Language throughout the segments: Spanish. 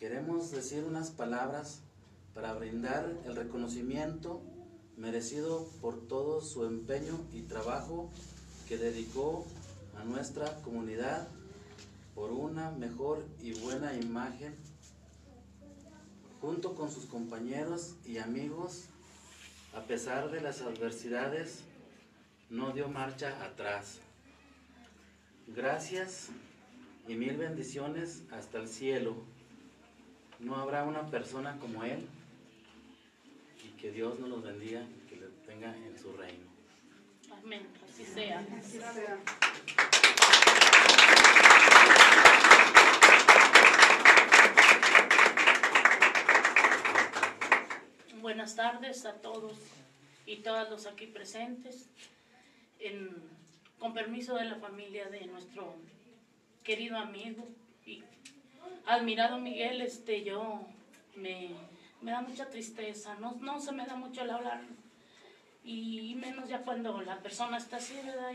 queremos decir unas palabras para brindar el reconocimiento merecido por todo su empeño y trabajo que dedicó a nuestra comunidad por una mejor y buena imagen. Junto con sus compañeros y amigos, a pesar de las adversidades, no dio marcha atrás. Gracias y mil bendiciones hasta el cielo. No habrá una persona como él, y que Dios nos los bendiga y que le tenga en su reino. Amén, así sea. Así sea. Buenas tardes a todos y todas los aquí presentes. Con permiso de la familia de nuestro querido amigo y admirado Miguel, yo me da mucha tristeza, no se me da mucho el hablar, y menos ya cuando la persona está así, ¿verdad?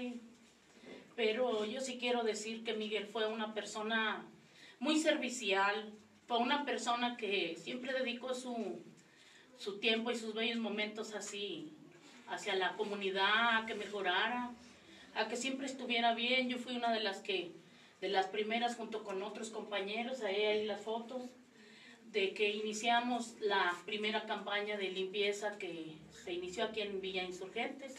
Pero yo sí quiero decir que Miguel fue una persona muy servicial, fue una persona que siempre dedicó su tiempo y sus bellos momentos así hacia la comunidad, a que mejorara, a que siempre estuviera bien. Yo fui una de las primeras, junto con otros compañeros, ahí las fotos, de que iniciamos la primera campaña de limpieza que se inició aquí en Villa Insurgentes.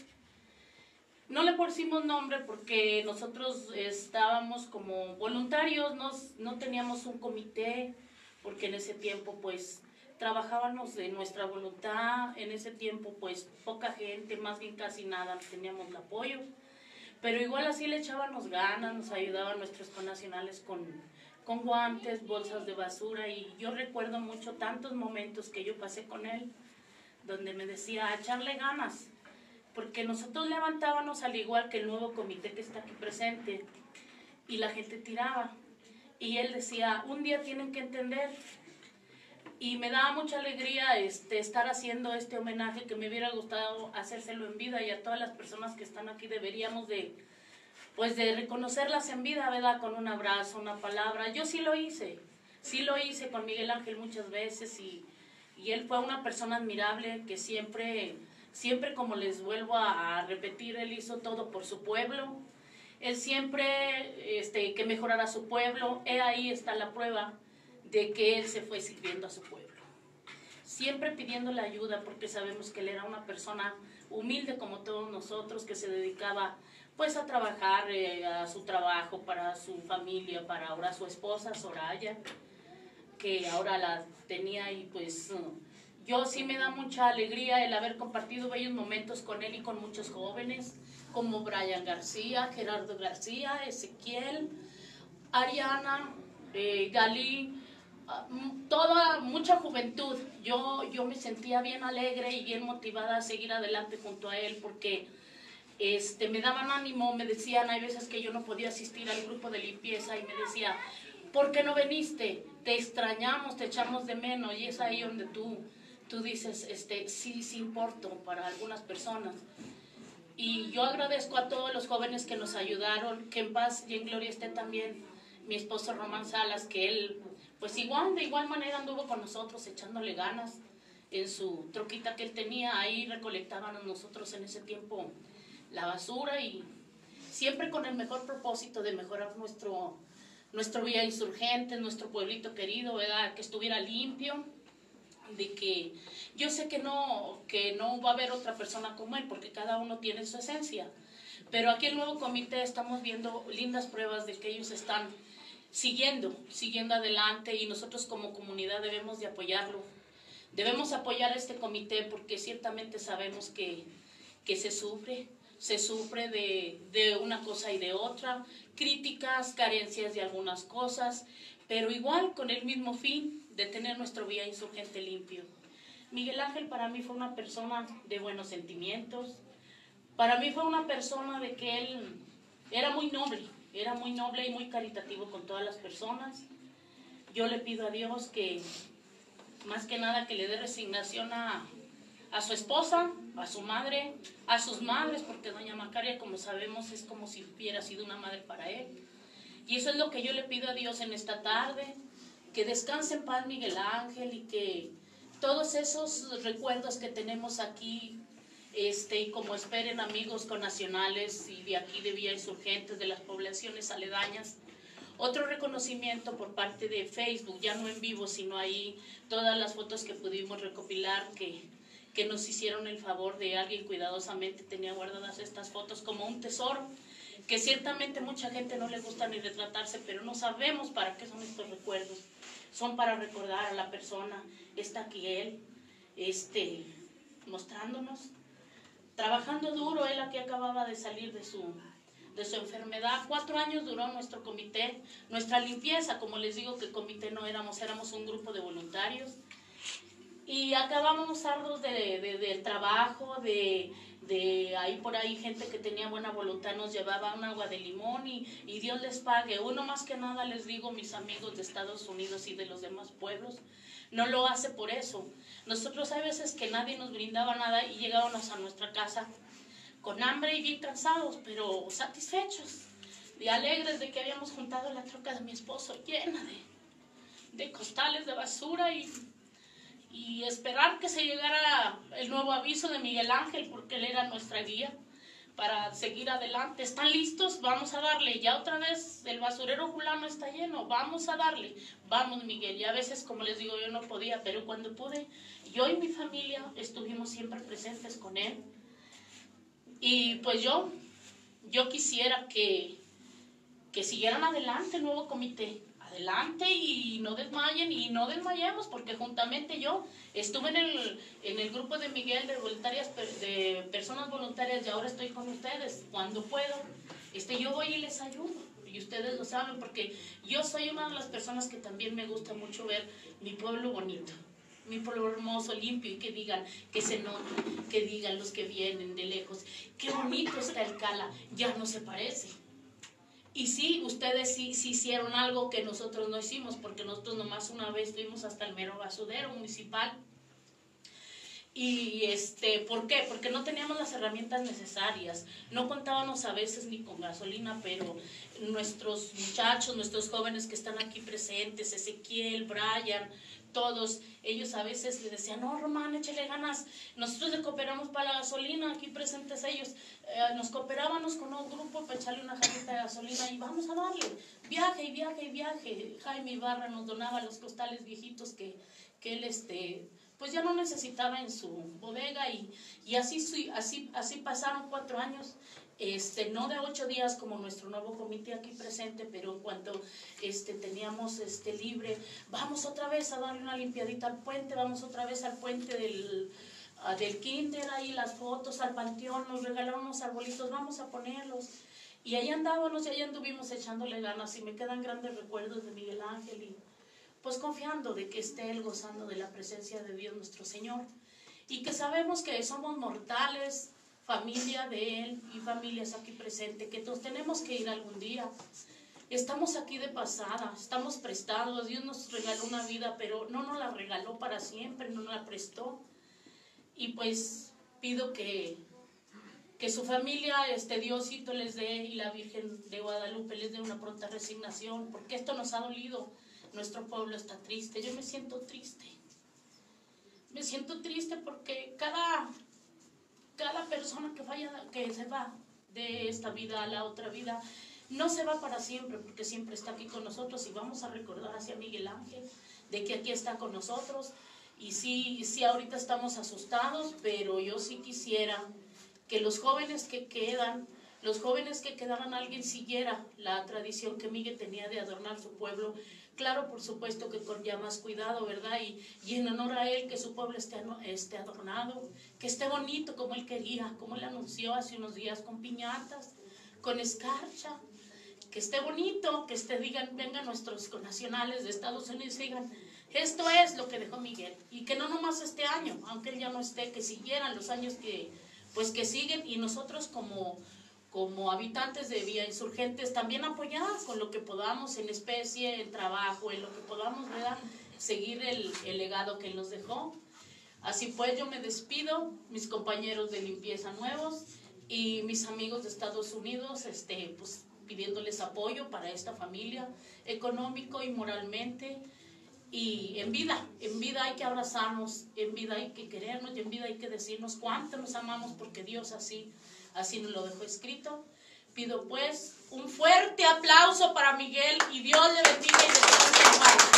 No le pusimos nombre porque nosotros estábamos como voluntarios, no teníamos un comité, porque en ese tiempo pues trabajábamos de nuestra voluntad. En ese tiempo pues poca gente, más bien casi nada, teníamos el apoyo, pero igual así le echábamos ganas, nos ayudaban nuestros connacionales con guantes, bolsas de basura, y yo recuerdo mucho tantos momentos que yo pasé con él, donde me decía a echarle ganas, porque nosotros levantábamos al igual que el nuevo comité que está aquí presente, y la gente tiraba, y él decía, un día tienen que entender. Y me daba mucha alegría estar haciendo este homenaje, que me hubiera gustado hacérselo en vida, y a todas las personas que están aquí deberíamos de reconocerlas en vida, ¿verdad? Con un abrazo, una palabra. Yo sí lo hice con Miguel Ángel muchas veces, y él fue una persona admirable que siempre, como les vuelvo a repetir, él hizo todo por su pueblo. Él siempre que mejorara su pueblo. Ahí está la prueba de que él se fue sirviendo a su pueblo, siempre pidiendo la ayuda, porque sabemos que él era una persona humilde como todos nosotros, que se dedicaba pues a trabajar, a su trabajo, para su familia, para ahora su esposa Soraya, que ahora la tenía, y pues yo sí me da mucha alegría el haber compartido bellos momentos con él y con muchos jóvenes, como Brian García, Gerardo García, Ezequiel, Ariana, Galí, mucha juventud. Yo me sentía bien alegre y bien motivada a seguir adelante junto a él, porque me daban ánimo, me decían, hay veces que yo no podía asistir al grupo de limpieza, y me decía, ¿por qué no viniste? Te extrañamos, te echamos de menos. Y es ahí donde tú dices, sí importo para algunas personas. Y yo agradezco a todos los jóvenes que nos ayudaron, que en paz y en gloria esté también mi esposo Román Salas, que él pues de igual manera anduvo con nosotros echándole ganas en su troquita que él tenía. Ahí recolectábamos nosotros en ese tiempo la basura, y siempre con el mejor propósito de mejorar nuestro Villa Insurgente, nuestro pueblito querido, ¿verdad? Que estuviera limpio, de que yo sé que no va a haber otra persona como él, porque cada uno tiene su esencia, pero aquí el nuevo comité estamos viendo lindas pruebas de que ellos están siguiendo adelante, y nosotros como comunidad debemos de apoyarlo. Debemos apoyar a este comité, porque ciertamente sabemos que se sufre de una cosa y de otra, críticas, carencias de algunas cosas, pero igual con el mismo fin de tener nuestro Villa Insurgente limpio. Miguel Ángel para mí fue una persona de buenos sentimientos, para mí fue una persona de que él era muy noble y muy caritativo con todas las personas. Yo le pido a Dios que, más que nada, que le dé resignación a su esposa, a su madre, a sus madres, porque doña Macaria, como sabemos, es como si hubiera sido una madre para él. Y eso es lo que yo le pido a Dios en esta tarde, Que descanse en paz Miguel Ángel y que todos esos recuerdos que tenemos aquí, y como esperen amigos connacionales y de aquí de Villa Insurgentes, de las poblaciones aledañas, otro reconocimiento por parte de Facebook, ya no en vivo, sino ahí todas las fotos que pudimos recopilar, que nos hicieron el favor de alguien cuidadosamente tenía guardadas estas fotos como un tesoro, que ciertamente mucha gente no le gusta ni retratarse, pero no sabemos para qué son estos recuerdos. Son para recordar a la persona. Está aquí él, mostrándonos, trabajando duro. Él aquí acababa de salir de su enfermedad. 4 años duró nuestro comité, nuestra limpieza, como les digo que comité no éramos un grupo de voluntarios. Y acabábamos arduos del trabajo, de ahí por ahí gente que tenía buena voluntad nos llevaba un agua de limón y Dios les pague. Uno más que nada les digo, mis amigos de Estados Unidos y de los demás pueblos, no lo hace por eso. Nosotros hay veces que nadie nos brindaba nada y llegábamos a nuestra casa con hambre y bien cansados, pero satisfechos y alegres de que habíamos juntado la troca de mi esposo llena de costales de basura y esperar que se llegara el nuevo aviso de Miguel Ángel, porque él era nuestra guía para seguir adelante. ¿Están listos? Vamos a darle. Ya otra vez el basurero fulano está lleno, vamos a darle. Vamos, Miguel. Y a veces, como les digo, yo no podía, pero cuando pude, yo y mi familia estuvimos siempre presentes con él. Y pues yo quisiera que siguieran adelante el nuevo comité. Adelante y no desmayen y no desmayemos, porque juntamente yo estuve en el grupo de Miguel de personas voluntarias y ahora estoy con ustedes. Cuando puedo, yo voy y les ayudo. Y ustedes lo saben, porque yo soy una de las personas que también me gusta mucho ver mi pueblo bonito, mi pueblo hermoso, limpio, y que digan, que se note, que digan los que vienen de lejos, qué bonito está el Cala, ya no se parece. Y sí, ustedes sí hicieron algo que nosotros no hicimos, porque nosotros nomás una vez fuimos hasta el mero basurero municipal. Y ¿por qué? Porque no teníamos las herramientas necesarias, no contábamos a veces ni con gasolina, pero nuestros muchachos, nuestros jóvenes que están aquí presentes, Ezequiel, Brian, todos ellos a veces le decían, no, Román, échale ganas, nosotros le cooperamos para la gasolina, aquí presentes ellos, nos cooperábamos con un grupo para echarle una jarrita de gasolina y vamos a darle, viaje y viaje y viaje. Jaime Ibarra nos donaba los costales viejitos que él pues ya no necesitaba en su bodega y así pasaron 4 años. No de 8 días como nuestro nuevo comité aquí presente, pero en cuanto teníamos libre, vamos otra vez a darle una limpiadita al puente, vamos otra vez al puente del kinder, ahí las fotos, al panteón, nos regalaron unos arbolitos, vamos a ponerlos. Y ahí andábamos y ahí anduvimos echándole ganas y me quedan grandes recuerdos de Miguel Ángel y pues confiando de que esté él gozando de la presencia de Dios nuestro Señor y que sabemos que somos mortales, familia de Él y familias aquí presentes, que nos tenemos que ir algún día. Estamos aquí de pasada, estamos prestados, Dios nos regaló una vida, pero no nos la regaló para siempre, no nos la prestó. Y pues pido que su familia, Diosito les dé y la Virgen de Guadalupe les dé una pronta resignación, porque esto nos ha dolido, nuestro pueblo está triste, yo me siento triste. Me siento triste porque cada persona que se va de esta vida a la otra vida, no se va para siempre, porque siempre está aquí con nosotros y vamos a recordar hacia Miguel Ángel, de que aquí está con nosotros. Y sí, ahorita estamos asustados, pero yo sí quisiera que los jóvenes que quedaran, alguien siguiera la tradición que Miguel tenía de adornar su pueblo. Claro, por supuesto que con ya más cuidado, ¿verdad? Y en honor a él, que su pueblo esté adornado, que esté bonito como él quería, como él anunció hace unos días, con piñatas, con escarcha, que esté bonito, que vengan nuestros connacionales de Estados Unidos y digan, esto es lo que dejó Miguel, y que no nomás este año, aunque él ya no esté, que siguieran los años que siguen, y nosotros como habitantes de Villa Insurgentes, también apoyar con lo que podamos en especie, en trabajo, en lo que podamos, ¿verdad? Seguir el legado que él nos dejó. Así pues, yo me despido, mis compañeros de limpieza nuevos y mis amigos de Estados Unidos, pues pidiéndoles apoyo para esta familia, económico y moralmente. Y en vida hay que abrazarnos, en vida hay que querernos y en vida hay que decirnos cuánto nos amamos, porque Dios así nos lo dejó escrito. Pido pues un fuerte aplauso para Miguel y Dios le bendiga y le bendiga.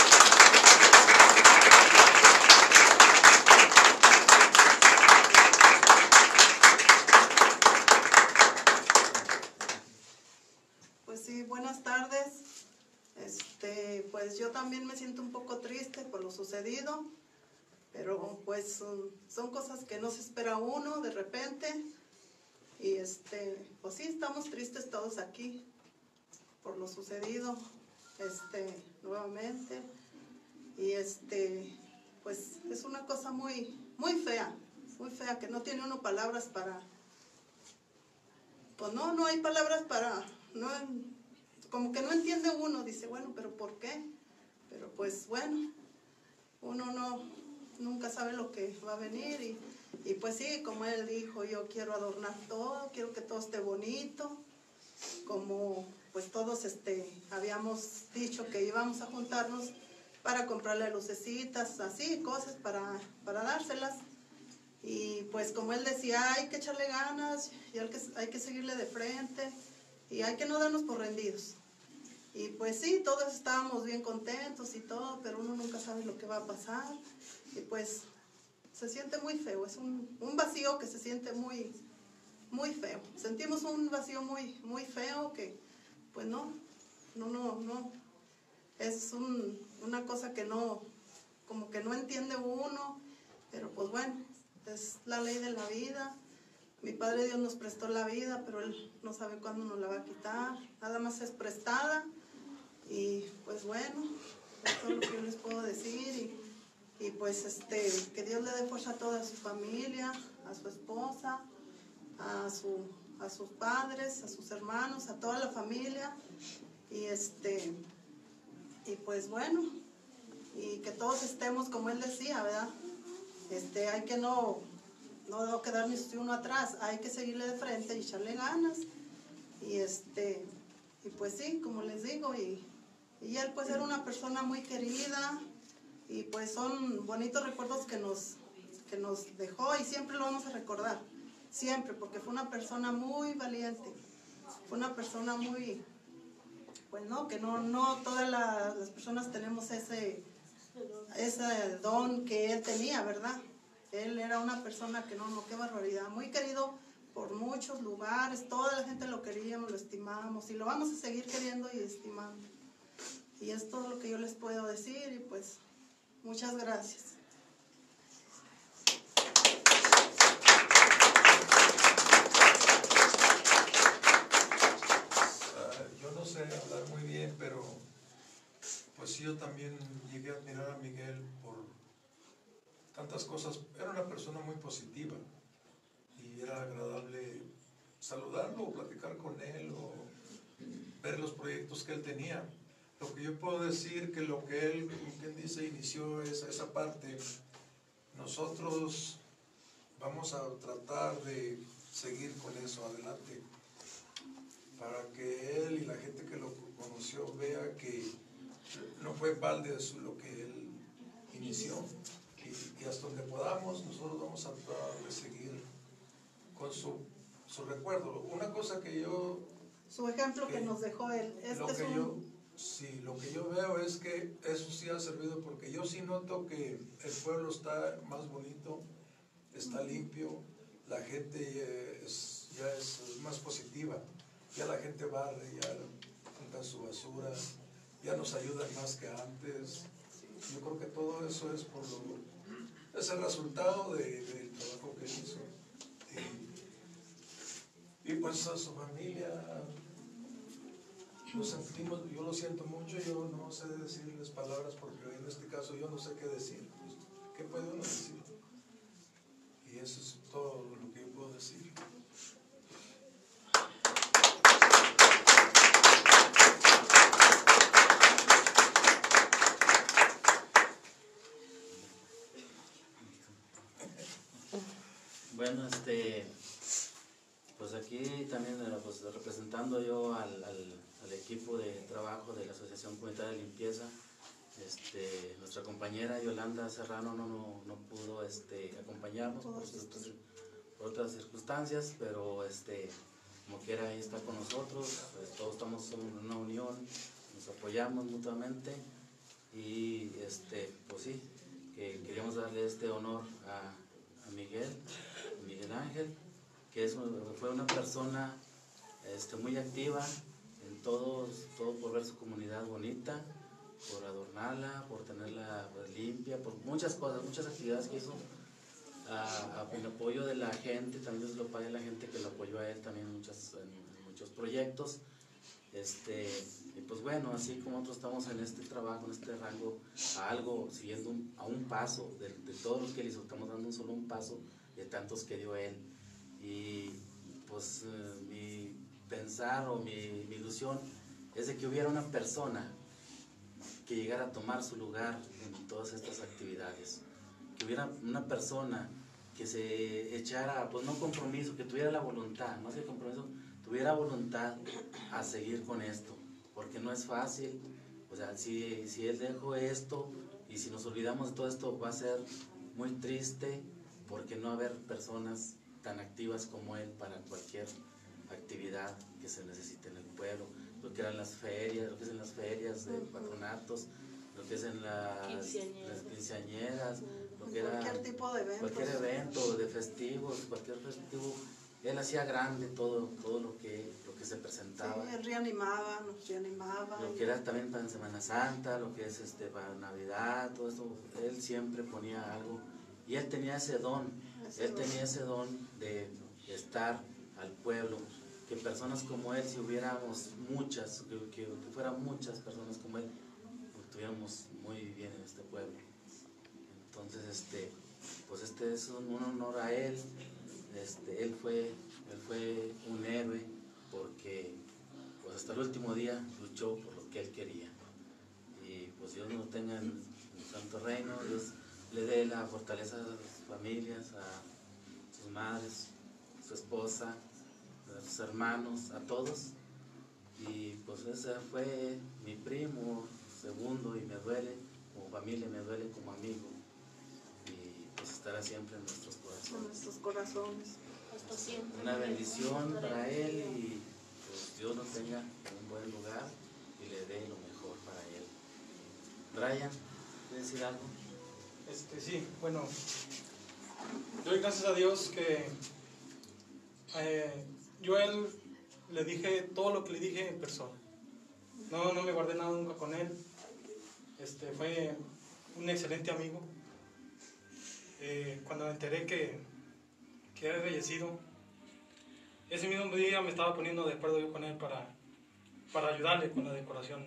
Pues sí, buenas tardes. Pues yo también me siento un poco triste por lo sucedido, pero pues son cosas que no se espera uno de repente. Y pues sí, estamos tristes todos aquí por lo sucedido nuevamente. Y pues es una cosa muy fea, que no tiene uno palabras para, pues no hay palabras para, no, como que no entiende uno, dice, bueno, pero ¿por qué? Pero pues bueno, uno nunca sabe lo que va a venir y pues sí, como él dijo, yo quiero adornar todo, quiero que todo esté bonito, como pues todos habíamos dicho que íbamos a juntarnos para comprarle lucecitas, así, cosas para dárselas. Y pues como él decía, hay que echarle ganas y hay que seguirle de frente y hay que no darnos por rendidos. Y pues sí, todos estábamos bien contentos y todo, pero uno nunca sabe lo que va a pasar. Y pues se siente muy feo, es un vacío que se siente muy feo. Sentimos un vacío muy feo que pues no. Es una cosa que no, como que no entiende uno, pero pues bueno, es la ley de la vida. Mi Padre Dios nos prestó la vida, pero Él no sabe cuándo nos la va a quitar. Nada más es prestada. Y pues bueno, esto es lo que yo les puedo decir. Y pues que Dios le dé fuerza a toda su familia, a su esposa, a sus padres, a sus hermanos, a toda la familia. Y pues bueno, y que todos estemos como él decía, ¿verdad? Hay que no quedarnos uno atrás, hay que seguirle de frente y echarle ganas. Y pues sí, como les digo, y él pues era una persona muy querida y pues son bonitos recuerdos que nos dejó y siempre lo vamos a recordar, siempre, porque fue una persona muy valiente, fue una persona muy, pues no, que no todas las personas tenemos ese don que él tenía, ¿verdad? Él era una persona que no, qué barbaridad, muy querido por muchos lugares, toda la gente lo queríamos, lo estimábamos y lo vamos a seguir queriendo y estimando. Y es todo lo que yo les puedo decir y pues muchas gracias. Yo no sé hablar muy bien, pero pues sí, yo también llegué a admirar a Miguel por tantas cosas. Era una persona muy positiva y era agradable saludarlo o platicar con él o ver los proyectos que él tenía. Lo que yo puedo decir que lo que él, como quien dice, inició esa parte, nosotros vamos a tratar de seguir con eso adelante para que él y la gente que lo conoció vea que no fue balde lo que él inició y hasta donde podamos nosotros vamos a tratar de seguir con su recuerdo. Una cosa que yo... Su ejemplo que nos dejó él. Lo que yo veo es que eso sí ha servido porque yo sí noto que el pueblo está más bonito, está limpio, la gente ya es más positiva, ya la gente barre, ya juntan su basura, ya nos ayudan más que antes. Yo creo que todo eso es es el resultado del trabajo que hizo. Y pues a su familia, lo sentimos, yo lo siento mucho, yo no sé decirles palabras porque en este caso yo no sé qué decir. ¿Qué puede uno decir? Y eso es todo lo que yo puedo decir. Bueno, pues aquí también pues, representando yo al equipo de trabajo de la Asociación Comunitaria de Limpieza, Nuestra compañera Yolanda Serrano no pudo acompañarnos por otras circunstancias, pero como quiera ahí está con nosotros, pues, todos estamos en una unión, nos apoyamos mutuamente y pues sí, que queríamos darle este honor a Miguel Ángel, que fue una persona muy activa en todo por ver su comunidad bonita, por adornarla, por tenerla pues, limpia, por muchas cosas, muchas actividades que hizo, en apoyo de la gente. También Dios lo pague a la gente que lo apoyó a él también en muchos proyectos. Y pues bueno, así como nosotros estamos en este trabajo, en este rango, siguiendo a un paso de todos los que él hizo, estamos dando solo un paso de tantos que dio él. Y pues mi pensar o mi ilusión es de que hubiera una persona que llegara a tomar su lugar en todas estas actividades, que hubiera una persona que se echara, pues no compromiso, que tuviera la voluntad, más que compromiso, tuviera voluntad a seguir con esto, porque no es fácil. O sea, si él dejó esto y si nos olvidamos de todo esto, va a ser muy triste, porque no va a haber personas tan activas como él para cualquier actividad que se necesite en el pueblo, lo que eran las ferias, lo que es en las ferias de patronatos, lo que es en las quinceañeras, lo que era cualquier tipo de eventos, cualquier evento de festivos, cualquier festivo, él hacía grande todo lo que se presentaba. Sí, él nos reanimaba. Lo que era también para Semana Santa, lo que es para Navidad, todo esto, él siempre ponía algo, y él tenía ese don, tenía ese don de estar al pueblo, que personas como él, si hubiéramos muchas, que fueran muchas personas como él, pues estuviéramos muy bien en este pueblo. Entonces, pues es un honor a él. Él fue un héroe, porque pues hasta el último día luchó por lo que él quería. Y pues Dios nos tenga en su santo reino, Dios le dé la fortaleza a sus familias, a sus madres, a su esposa, a sus hermanos, a todos. Y pues ese fue mi primo segundo, y me duele como familia, me duele como amigo, y pues estará siempre en nuestros corazones. En nuestros corazones. Hasta siempre. Una bendición para él, y pues Dios lo tenga en un buen lugar y le dé lo mejor para él. Brian, ¿quieres decir algo? Sí, bueno, doy gracias a Dios que yo a él le dije todo lo que le dije en persona. No me guardé nada nunca con él. Fue un excelente amigo. Cuando me enteré que había fallecido, ese mismo día me estaba poniendo de acuerdo yo con él para ayudarle con la decoración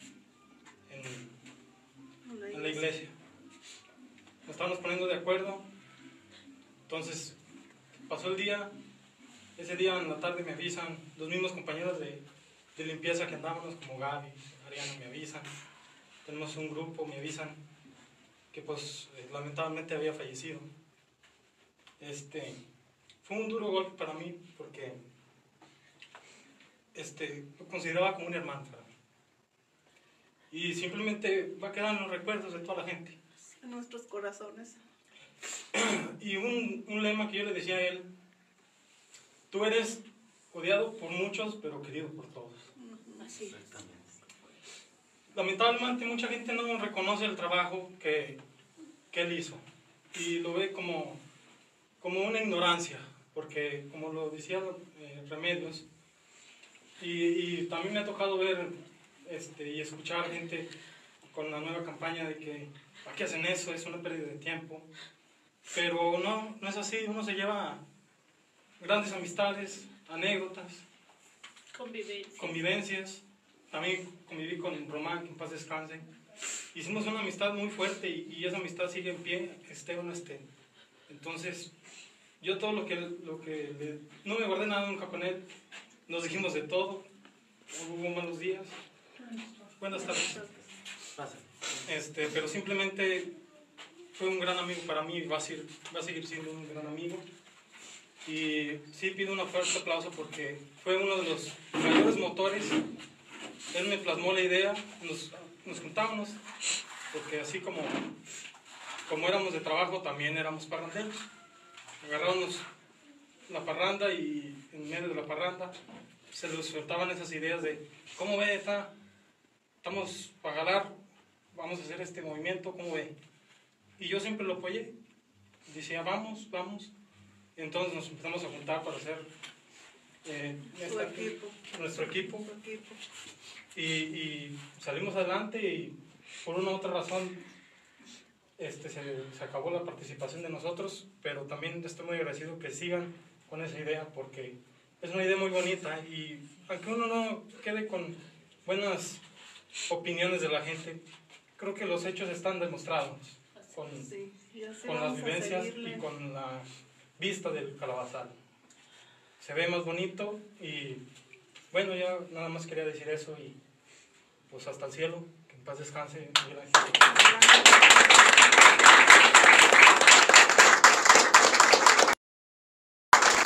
en la iglesia. Nos estábamos poniendo de acuerdo. Entonces pasó el día. Ese día en la tarde me avisan los mismos compañeros de limpieza que andábamos, como Gaby, Ariana, me avisan. Tenemos un grupo, me avisan que pues lamentablemente había fallecido. Fue un duro golpe para mí, porque lo consideraba como un hermano para mí. Y simplemente va a quedar en los recuerdos de toda la gente. En nuestros corazones. Y un lema que yo le decía a él: tú eres odiado por muchos, pero querido por todos. Así es. Lamentablemente mucha gente no reconoce el trabajo que él hizo, y lo ve como una ignorancia, porque como lo decía Remedios, y también me ha tocado ver y escuchar gente con la nueva campaña de que ¿para qué hacen eso? Es una pérdida de tiempo. Pero no es así. Uno se lleva grandes amistades, anécdotas, convivencias. También conviví con Román, que en paz descanse. Hicimos una amistad muy fuerte, y esa amistad sigue en pie, esté o no esté. Entonces, yo todo lo que no me guardé nada nunca con él. Nos dijimos de todo. Hubo malos días. Buenas tardes. Pero simplemente fue un gran amigo para mí, y va a seguir siendo un gran amigo. Y sí pido un fuerte aplauso, porque fue uno de los mayores motores. Él me plasmó la idea, nos juntábamos, porque así como éramos de trabajo, también éramos parranderos. Agarrábamos la parranda y en medio de la parranda se les soltaban esas ideas de, ¿cómo ve? Estamos para jalar, vamos a hacer este movimiento, ¿cómo ve? Y yo siempre lo apoyé, decía, vamos. Y entonces nos empezamos a juntar para hacer nuestro equipo. Y salimos adelante y por una u otra razón se acabó la participación de nosotros, pero también estoy muy agradecido que sigan con esa idea, porque es una idea muy bonita, y aunque uno no quede con buenas opiniones de la gente, creo que los hechos están demostrados con las vivencias y con la vista del calabazal. Se ve más bonito y bueno, ya nada más quería decir eso y pues hasta el cielo, que en paz descanse Miguel Ángel.